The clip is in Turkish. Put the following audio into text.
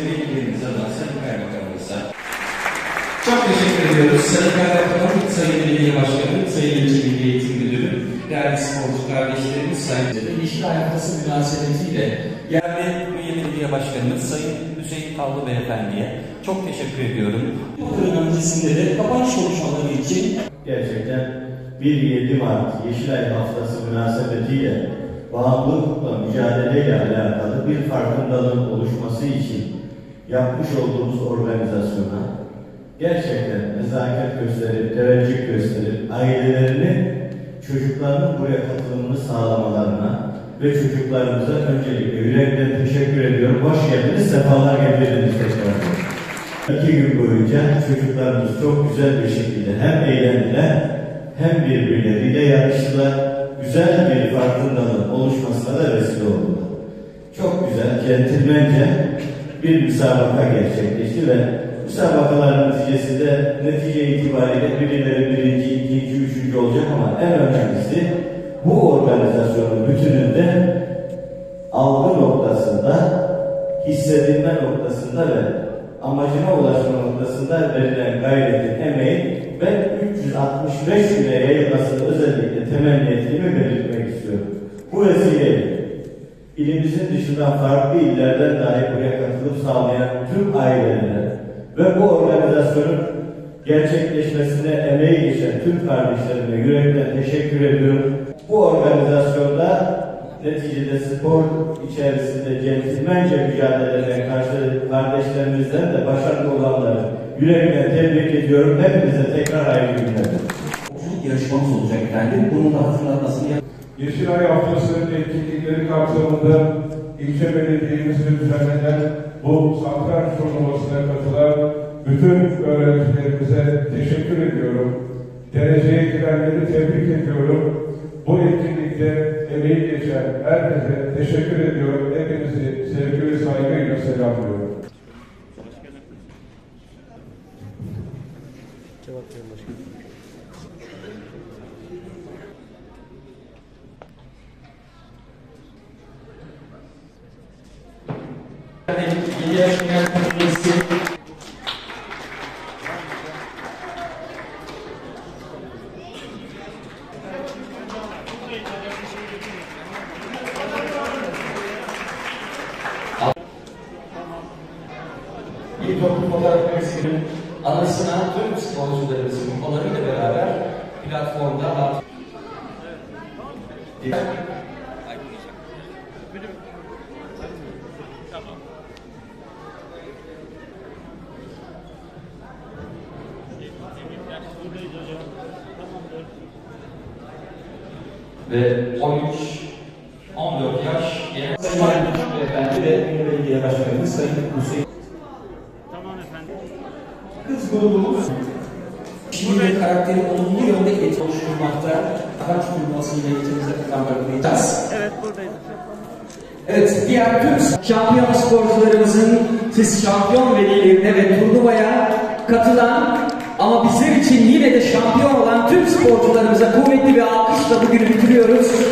velilerimize olan Sayın Kaymakamımıza. Çok teşekkür ediyoruz. Sayın Kaymakamım, Sayın Belediye Başkanı, Sayın İlçe Milli Eğitim Müdürü, değerli sporcu kardeşlerimiz, Sayın İşçiler Haftası münasebetiyle yerli Belediye Başkanımız Sayın Hüseyin Tavlı Beyefendi'ye çok teşekkür ediyorum. Bu öncesinde de kapanış konuşmaları için gerçekten 1-7 Mart Yeşilay Haftası münasebetiyle bağımlılıkla mücadeleyle alakalı bir farkındalığın oluşması için yapmış olduğumuz organizasyona gerçekten nezaket gösterip, teveccüh gösterip, ailelerini, çocuklarının buraya katılımını sağlamalarına ve çocuklarımıza öncelikle yürekten teşekkür ediyorum. Hoş geldiniz, sefalar getirdiniz tekrar. 2 gün boyunca çocuklarımız çok güzel bir şekilde hem eğlendiler, hem birbirleriyle yarıştılar. Güzel bir farkındalığın oluşmasına da vesile oldular. Çok güzel, centilmence bir müsabaka gerçekleşti ve müsabakaların neticesinde netice itibariyle birileri birinci, ikinci, üçüncü olacak ama en önemlisi bu organizasyonun bütününde algı noktasında, hissedilme noktasında ve amacına ulaşma noktasında verilen gayretin, emeğin ben 365 güne yayılmasını özellikle temenni ettiğimi belirtmek istiyorum. Bu vesileyle ilimizin dışından farklı illerden dahi buraya katılım sağlayan tüm ailelere ve bu organizasyonun gerçekleşmesine emeği geçen tüm kardeşlerime yürekten teşekkür ediyorum. Bu organizasyonda neticede spor içerisinde centilmence mücadele eden kardeşlerimizden de başarılı olanları yürekten tebrik ediyorum. Hepinize tekrar hayırlı günler. Yarışmamız olacak efendim. Bunun da hatırlatmasını yapalım. Yeşilay Haftası etkinlikleri kapsamında ilçe belediyemizde düzenlenen bu satranç turnuvasına katılan bütün öğrencilerimize teşekkür ediyorum. Dereceye girenleri tebrik ediyorum. Bu etkinlikte emeği geçen herkese teşekkür ediyorum. Hepinizi sevgi ve saygıyla selamlıyorum. Yeni yaşayan kategorisi bir toplu fotoğraf karesinin anısına tüm sporcularımızın kupalarıyla beraber platformda ve 13-14 yaş Sayın Beyefendi ve Belediye Başkanımız Sayın Hüseyin. Tamam efendim. Kız grubumuz kişiliği ve karakteri olumlu yönde oluşturmakta kaç turnuvasıyla ilçemize kazandırmayacağız. Evet, buradayız. Evet, diğer tüm şampiyon sporcularımızın siz şampiyon velilerine ve turnuvaya katılan ama bizler için yine de şampiyon olan tüm sporcularımıza kuvvetli bir alkışla bugünü bitiriyoruz.